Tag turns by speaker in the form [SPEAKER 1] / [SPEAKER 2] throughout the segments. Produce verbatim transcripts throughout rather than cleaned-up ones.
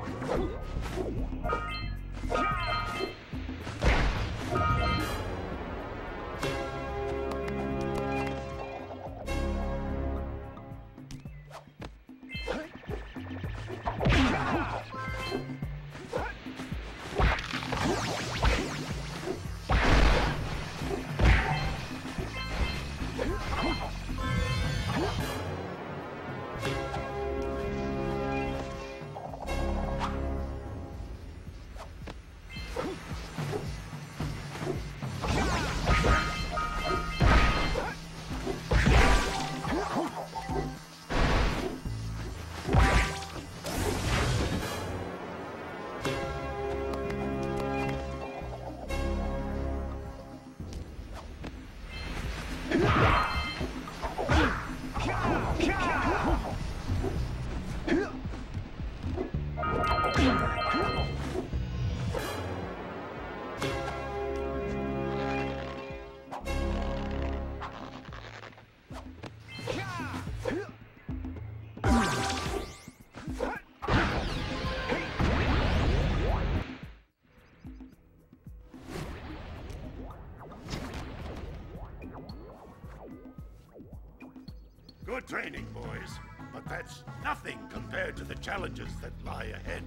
[SPEAKER 1] Good training, boys, but that's nothing compared to the challenges that lie ahead.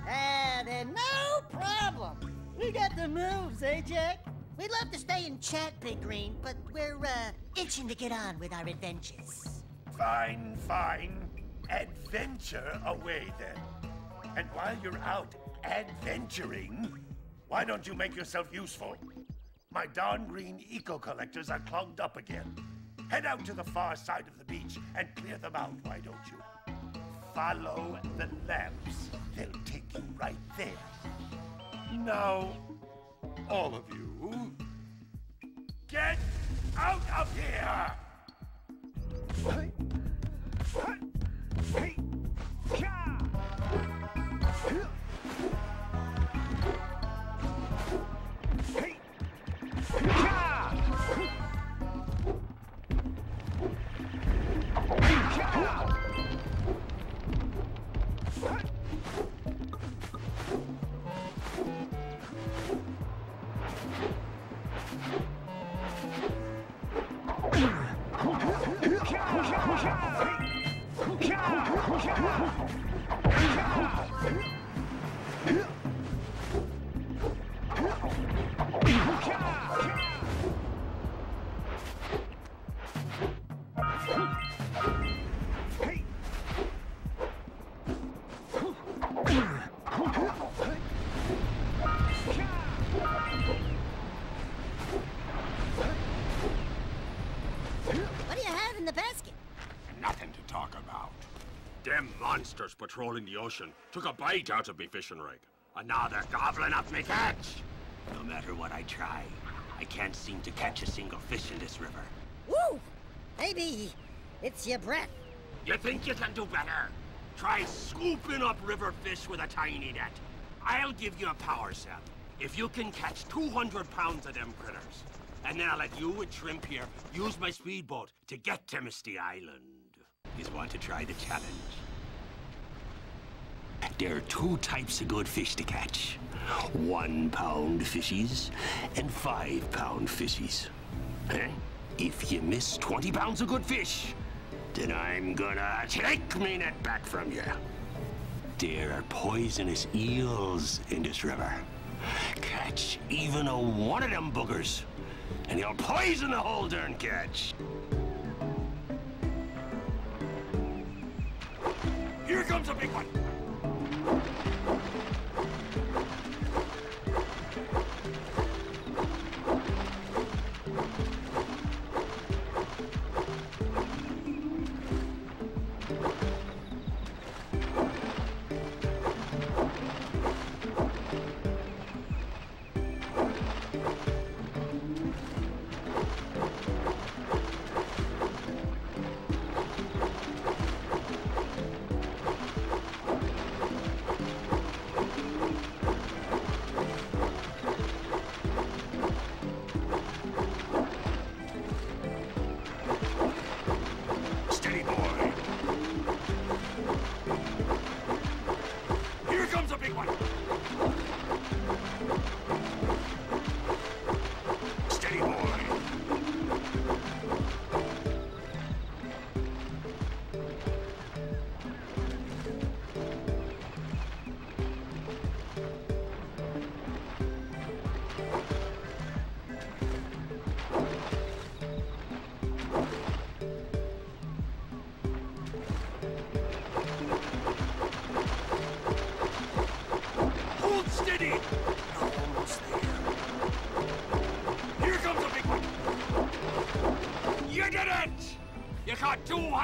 [SPEAKER 2] Ah, then no problem. We got the moves, eh, Jack? We'd love to stay and chat, Big Green, but we're, uh, itching to get on with our adventures.
[SPEAKER 1] Fine, fine. Adventure away, then. And while you're out adventuring, why don't you make yourself useful? My darn green eco-collectors are clogged up again. Head out to the far side of the beach and clear them out, why don't you? Follow the lamps. They'll take you right there. Now, all of you, get out of here! Hey! Hey!
[SPEAKER 3] Them monsters patrolling the ocean took a bite out of me fishing rig. And now they're gobbling up me catch. No matter what I try, I can't seem to catch a single fish in this river.
[SPEAKER 2] Woo! Maybe it's your breath.
[SPEAKER 3] You think you can do better? Try scooping up river fish with a tiny net. I'll give you a power cell if you can catch two hundred pounds of them critters. And then I'll let you and Shrimp here use my speedboat to get to Misty Island. You want to try the challenge? There are two types of good fish to catch. One pound fishies and five pound fishies. If you miss twenty pounds of good fish, then I'm gonna take me net back from you. There are poisonous eels in this river. Catch even a one of them boogers, and you'll poison the whole darn catch. Here comes a big one.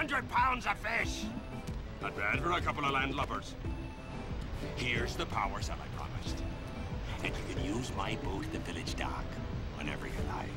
[SPEAKER 3] hundred pounds of fish! Not bad for a couple of landlubbers. Here's the power cell I promised. And you can use my boat at the village dock whenever you like.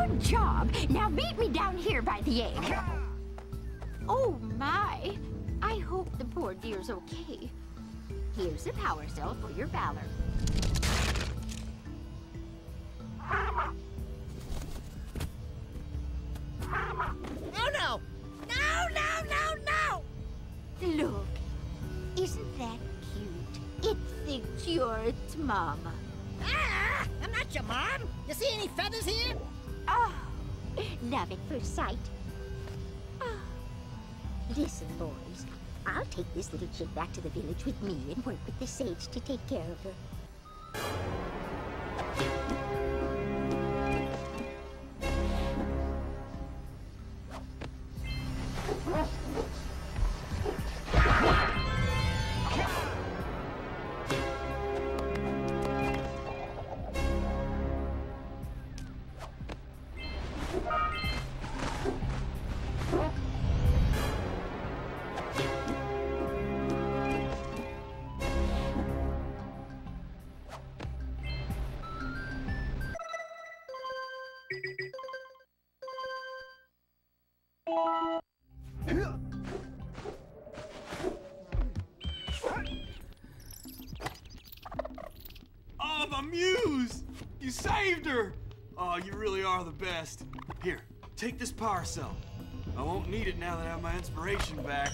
[SPEAKER 4] Good job. Now meet me down here by the egg. Oh, my. I hope the poor dear's okay. Here's a power cell for your valor.
[SPEAKER 2] Oh, no! No, no, no, no!
[SPEAKER 4] Look, isn't that cute? It thinks you're its mama.
[SPEAKER 2] Ah! I'm not your mom! You see any feathers here?
[SPEAKER 4] Oh, love at first sight. Oh. Listen, boys. I'll take this little chick back to the village with me and work with the sage to take care of her.
[SPEAKER 5] Oh, the muse! You saved her! Oh, you really are the best. Here, take this power cell. I won't need it now that I have my inspiration back.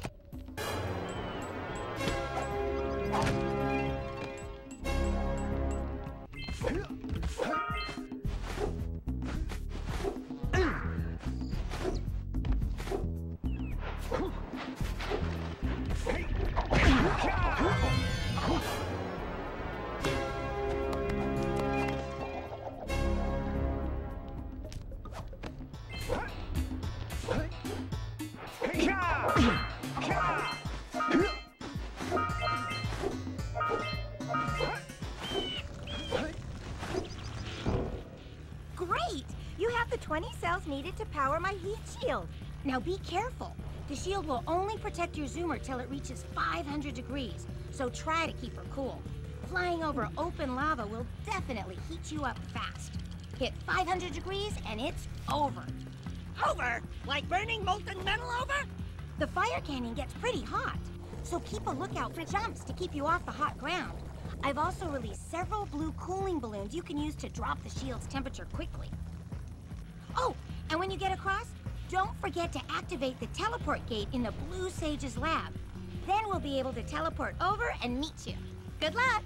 [SPEAKER 6] Great! You have the twenty cells needed to power my heat shield. Now be careful. The shield will only protect your zoomer till it reaches five hundred degrees, so try to keep her cool. Flying over open lava will definitely heat you up fast. Hit five hundred degrees and it's over.
[SPEAKER 2] Over? Like burning molten metal over?
[SPEAKER 6] The fire canyon gets pretty hot, so keep a lookout for jumps to keep you off the hot ground. I've also released several blue cooling balloons you can use to drop the shield's temperature quickly. Oh, and when you get across, don't forget to activate the teleport gate in the Blue Sage's lab. Then we'll be able to teleport over and meet you. Good luck!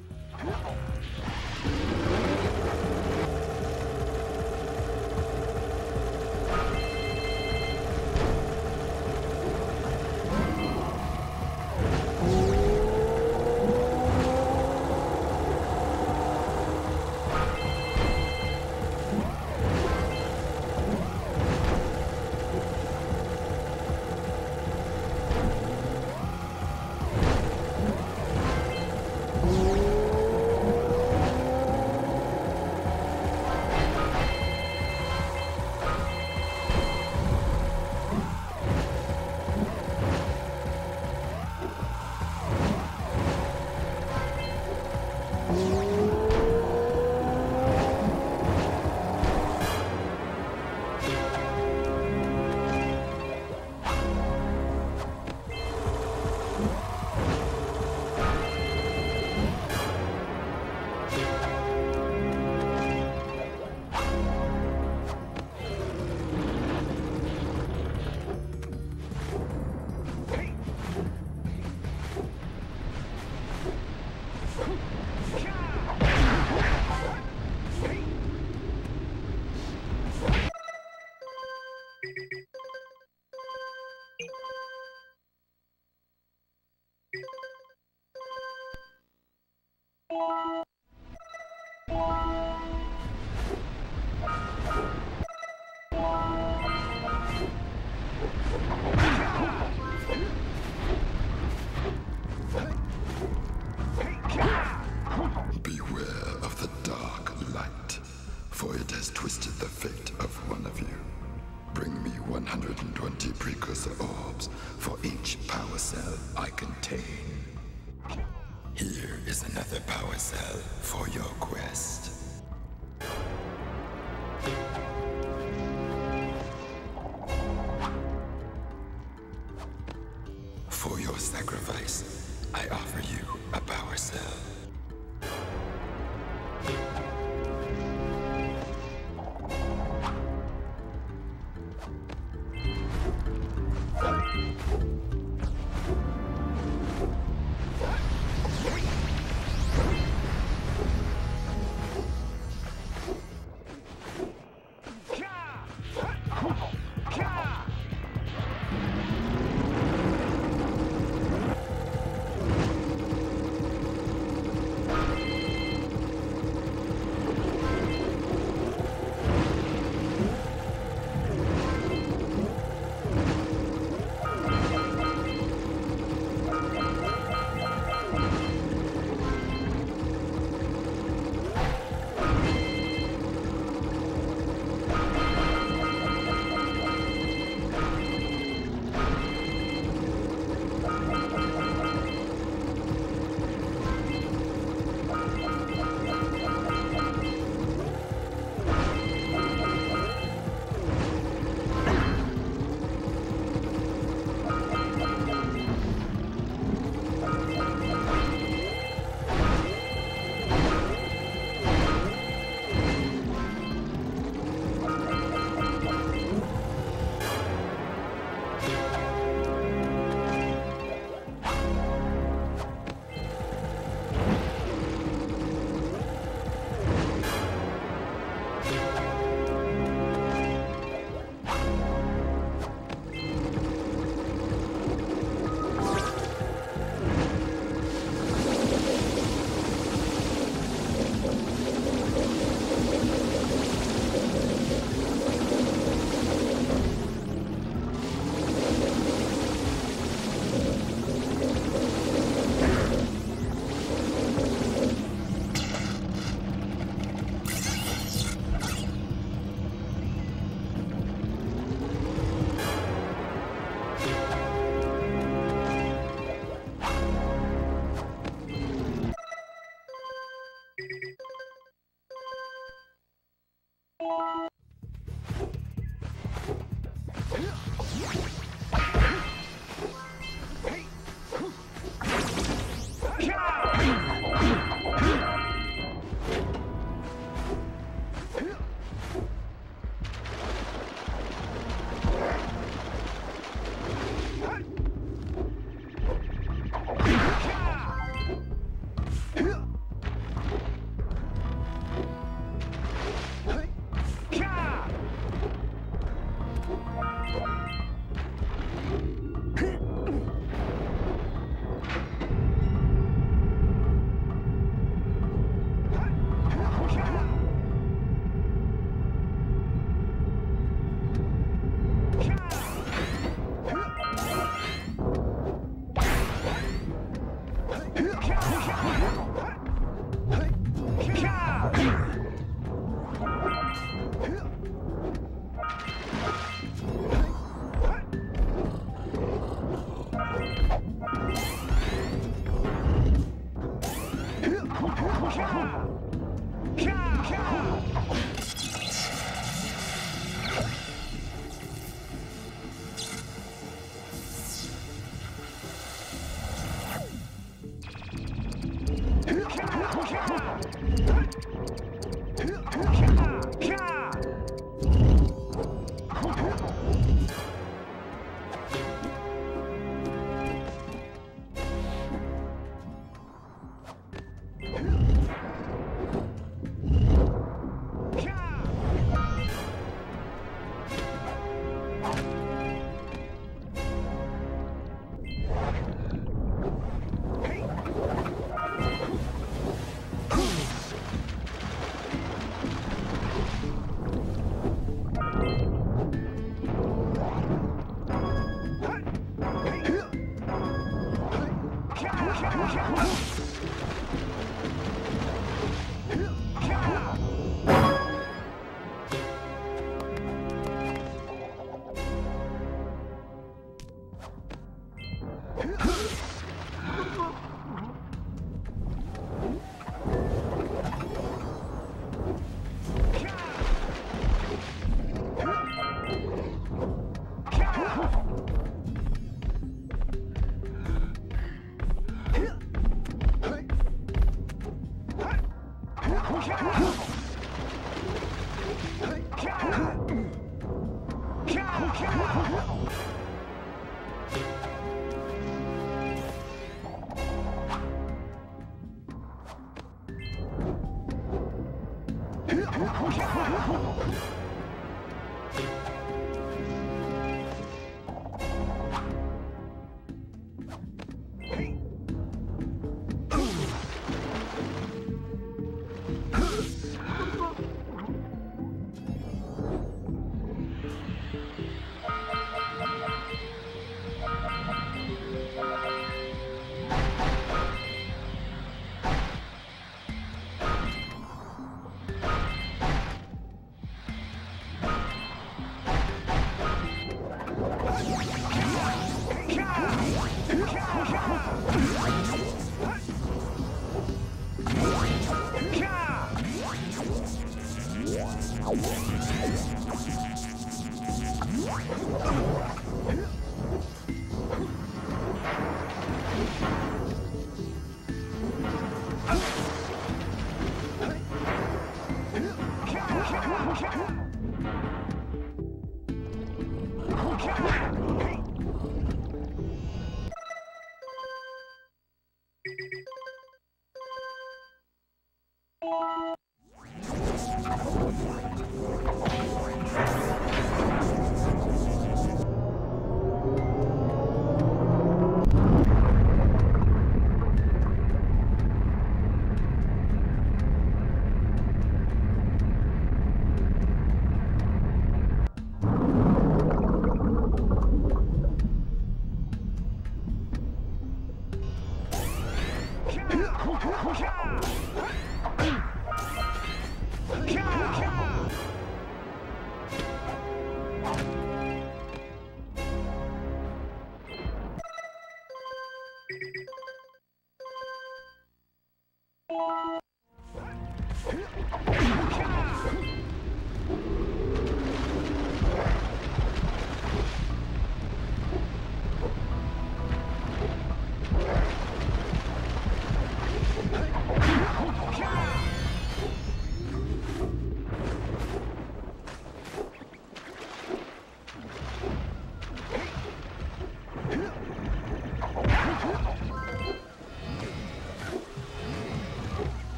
[SPEAKER 7] Beware of the dark light, for it has twisted the fate of one of you. Bring me one hundred twenty precursor orbs for each power cell I contain. Here is another power cell for your quest. sacrifice, I offer you a power cell.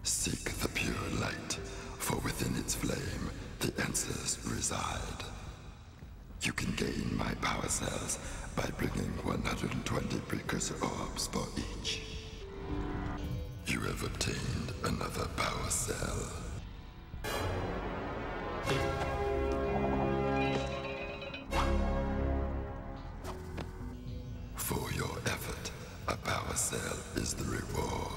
[SPEAKER 7] Seek the pure light, for within its flame, the answers reside. You can gain my power cells by bringing one hundred twenty precursor orbs for each. You have obtained another power cell. For your effort, a power cell is the reward.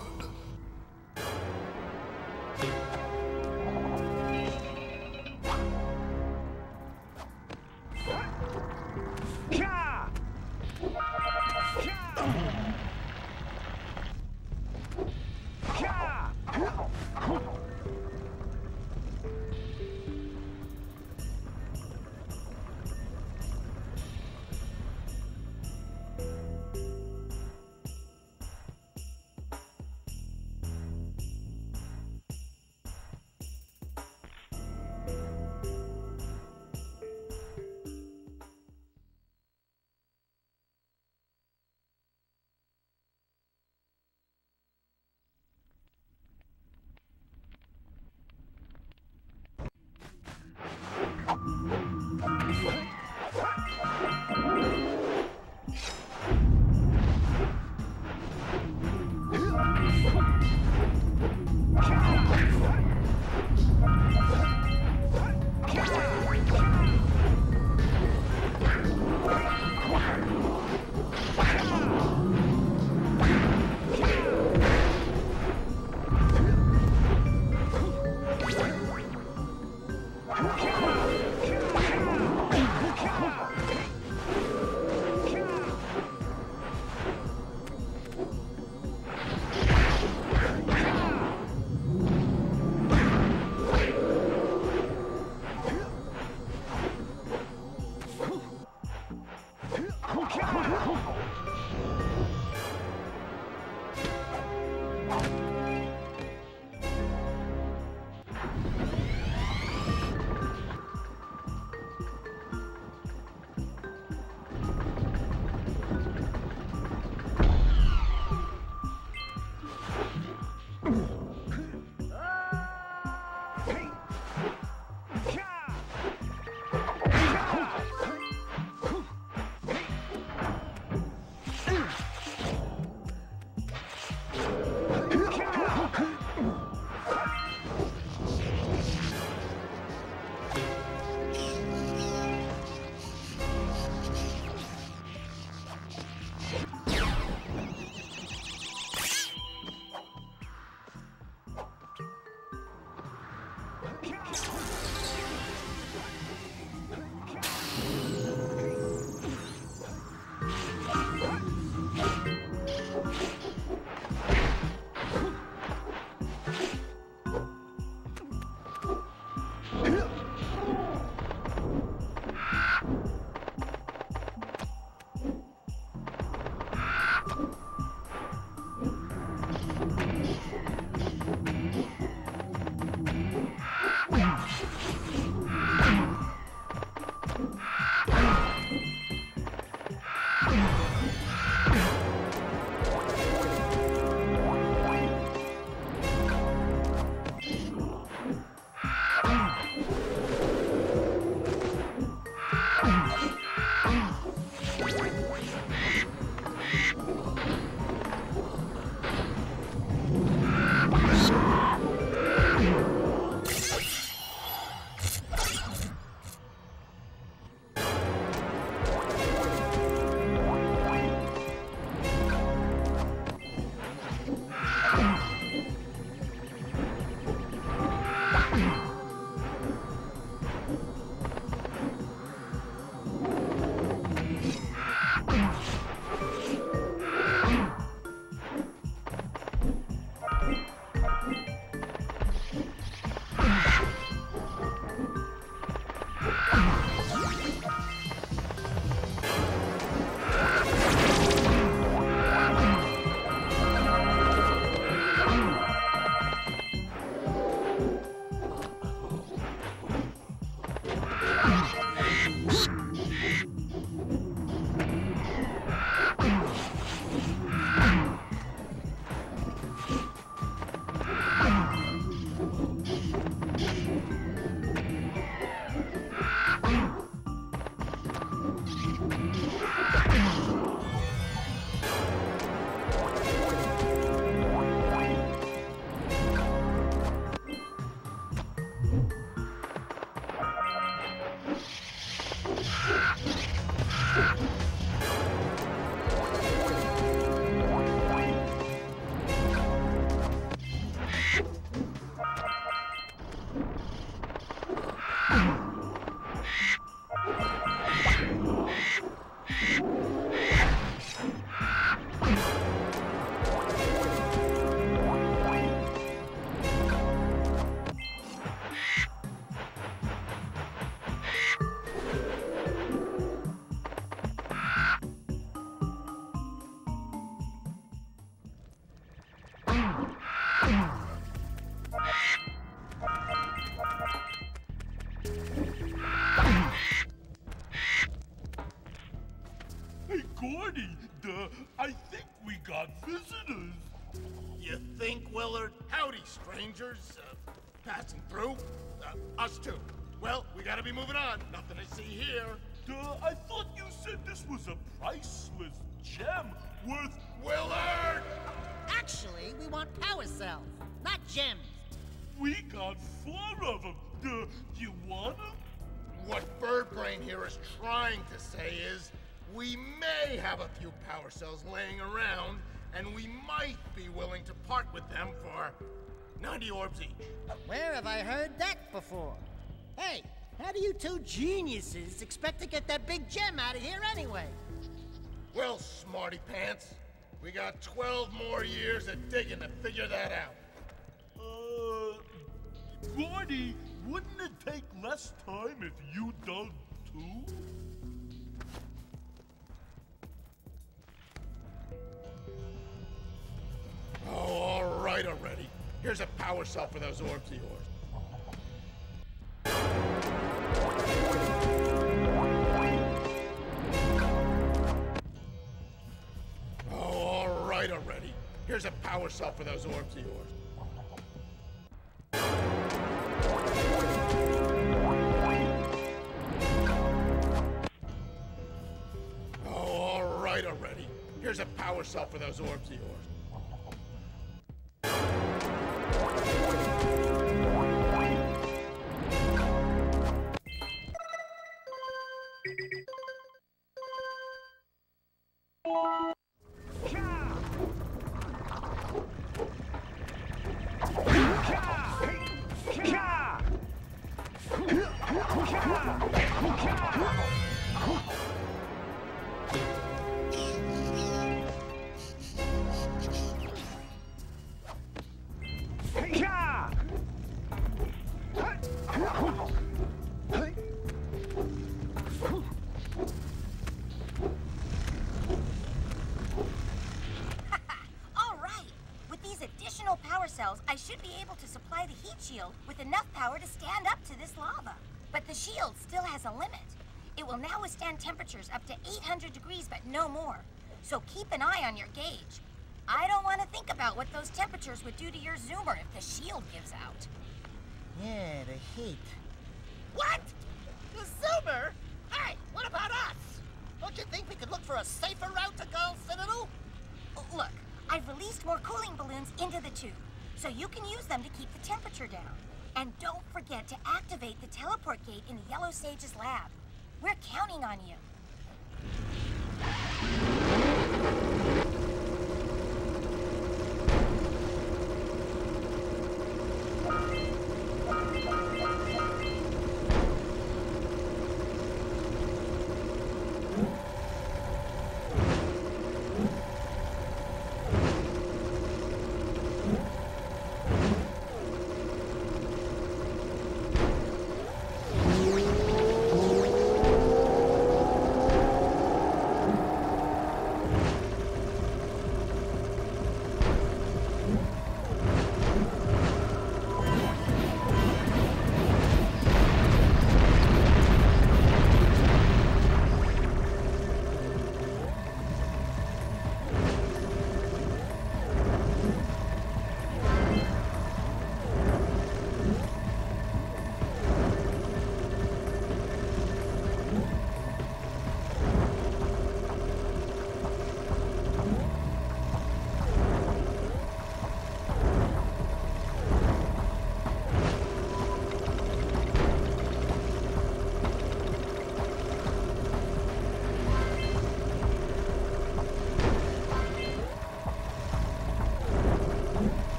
[SPEAKER 7] You
[SPEAKER 8] got visitors.
[SPEAKER 1] You think, Willard? Howdy, strangers. Uh, passing through? Uh, us too. Well, we gotta be moving on. Nothing to see here.
[SPEAKER 8] Uh, I thought you said this was a priceless gem worth...
[SPEAKER 1] Willard!
[SPEAKER 2] Actually, we want power cells, not gems.
[SPEAKER 8] We got four of them. Uh, you want them?
[SPEAKER 1] What Birdbrain here is trying to say is, we may have a few power cells laying around, and we might be willing to part with them for ninety orbs each.
[SPEAKER 2] Where have I heard that before? Hey, how do you two geniuses expect to get that big gem out of here anyway?
[SPEAKER 1] Well, smarty pants, we got twelve more years of digging to figure that out.
[SPEAKER 8] Uh, Gordy, wouldn't it take less time if you dug too?
[SPEAKER 1] Oh, all right already. Here's a power cell for those orbs of yours. Oh, all right already. Here's a power cell for those orbs of yours. Oh, all right already. Here's a power cell for those orbs of yours.
[SPEAKER 6] I should be able to supply the heat shield with enough power to stand up to this lava. But the shield still has a limit. It will now withstand temperatures up to eight hundred degrees, but no more. So keep an eye on your gauge. I don't want to think about what those temperatures would do to your zoomer if the shield gives out.
[SPEAKER 2] Yeah, the heat.
[SPEAKER 9] What? The Zoomer? Hey, what about us? Don't you think we could look for a safer route to Gull Citadel?
[SPEAKER 6] Look, I've released more cooling balloons into the tube, so you can use them to keep the temperature down. And don't forget to activate the teleport gate in the Yellow Sage's lab. We're counting on you.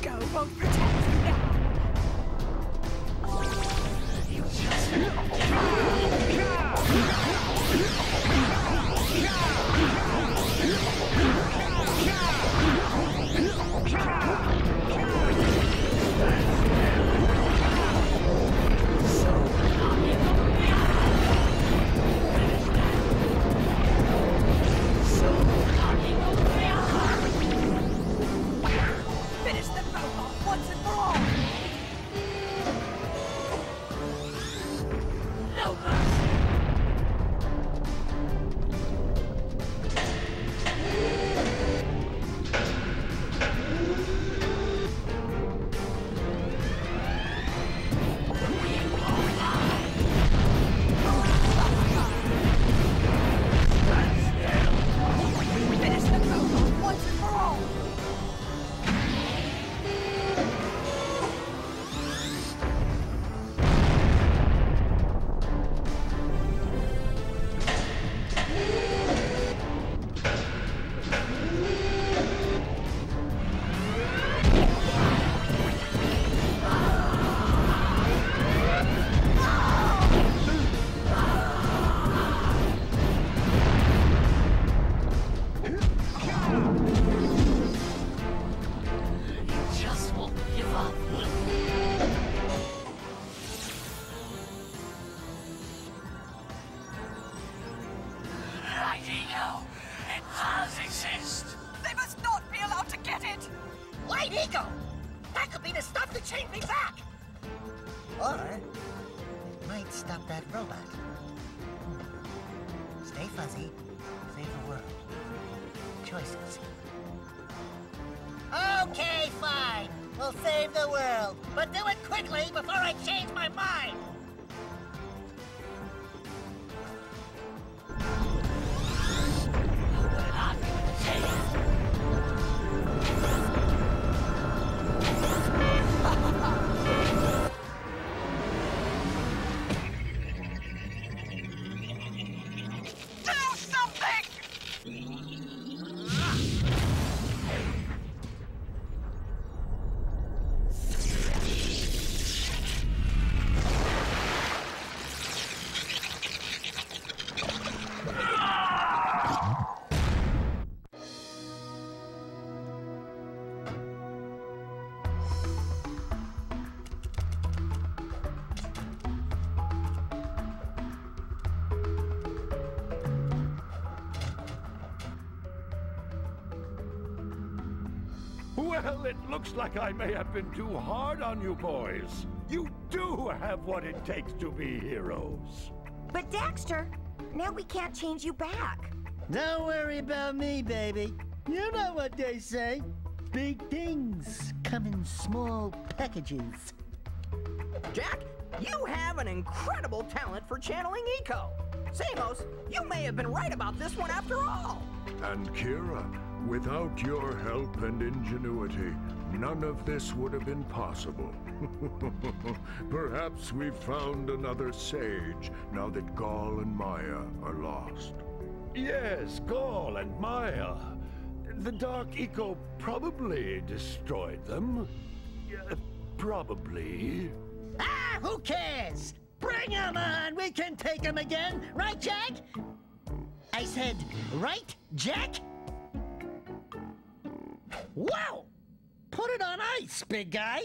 [SPEAKER 10] Eco won't protect you now. Finish them both off once and for all. No mercy. Finish them both off once and for all. Just won't give up. Right, Eco. It does exist. They must not be allowed to get it.
[SPEAKER 9] Light Ego! That could be the stuff to change me back! Or it might stop that robot. Hmm. Stay fuzzy, save the world. Choices. Okay, fine. We'll save the world. But do it quickly before I change my mind!
[SPEAKER 10] Do something!
[SPEAKER 1] Well, it looks like I may have been too hard on you boys. You do have what it takes to be heroes.
[SPEAKER 6] But Daxter, now we can't change you back.
[SPEAKER 2] Don't worry about me, baby. You know what they say. Big things come in small packages.
[SPEAKER 11] Jack, you have an incredible talent for channeling Eco. Samos, you may have been right about this one after all.
[SPEAKER 12] And Kira, without your help and ingenuity, none of this would have been possible. Perhaps we've found another sage, now that Gaul and Maya are lost.
[SPEAKER 1] Yes, Gaul and Maya. The Dark Eco probably destroyed them. Uh, probably.
[SPEAKER 2] Ah, who cares? Bring 'em on! We can take 'em again! Right, Jack? I said, right, Jack? Wow! Put it on ice, big guy!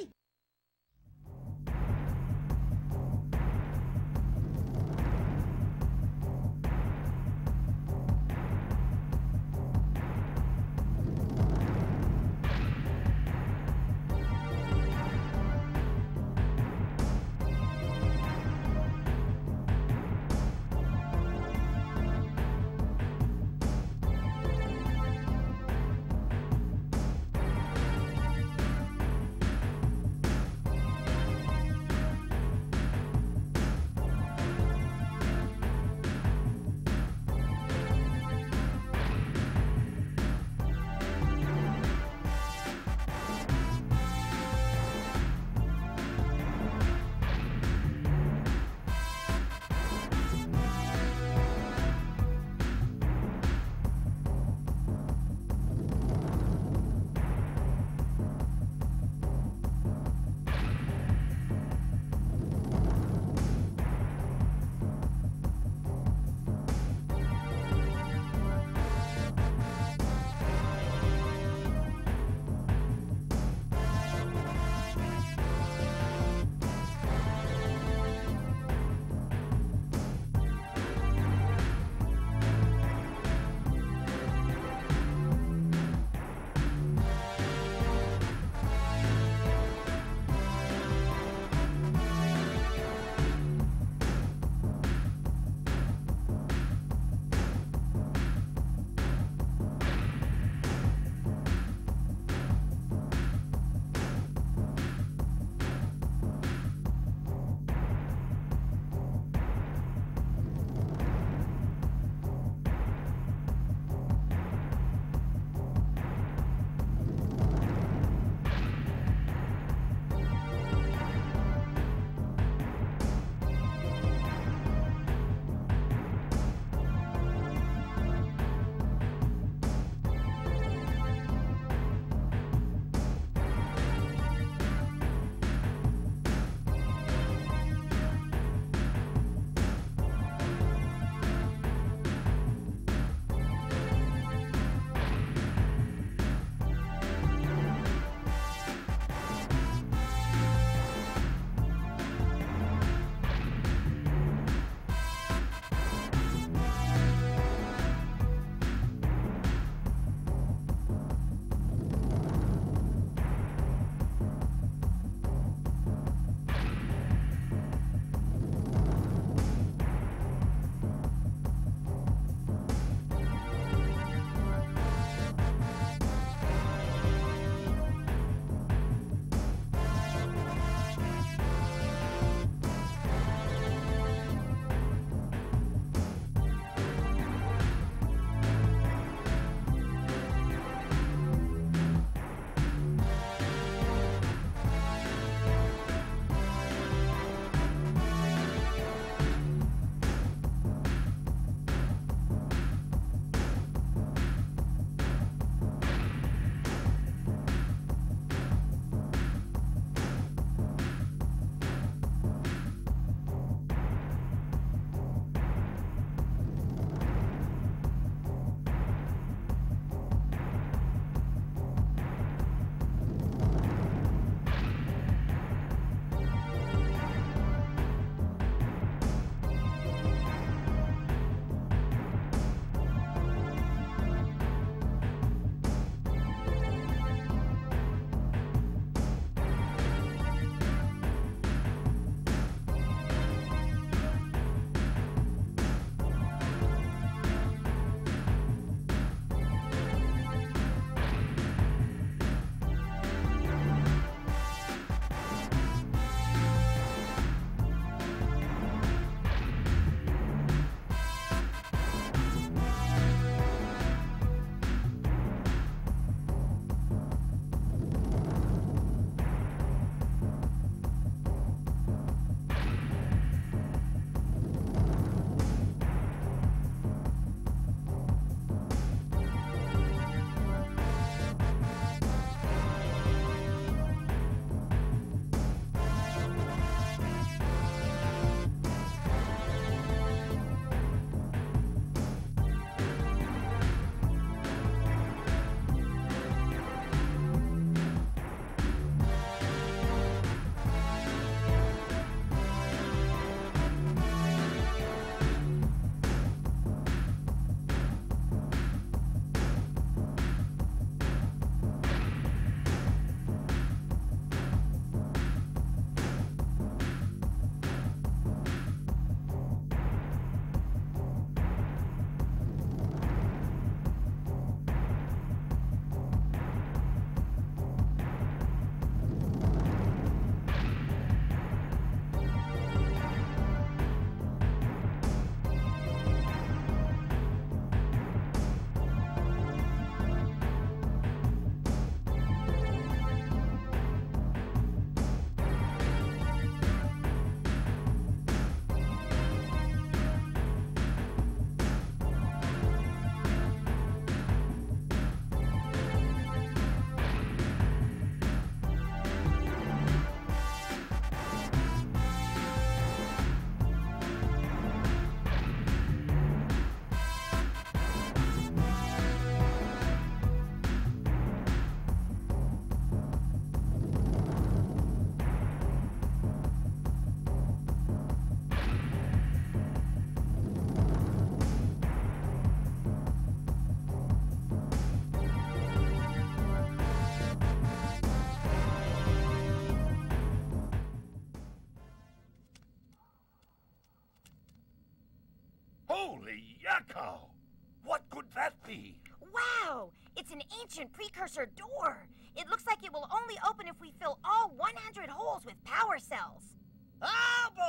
[SPEAKER 1] Echo! What could that be?
[SPEAKER 6] Wow! It's an ancient precursor door. It looks like it will only open if we fill all one hundred holes with power cells.
[SPEAKER 9] Oh,